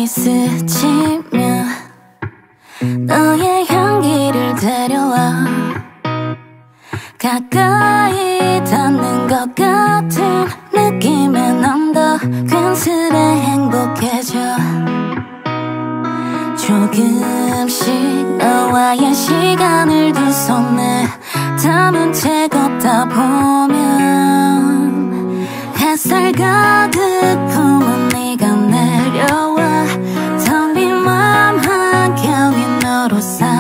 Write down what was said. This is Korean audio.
바람이 스치며 너의 향기를 데려와 가까이 닿는 것 같은 느낌에 난 더 괜스레 행복해져 조금씩 너와의 시간을 두 손에 담은 채 걷다 보면 햇살 가득 품은 네가 내려와 텅 빈 맘 한켠이 너로 사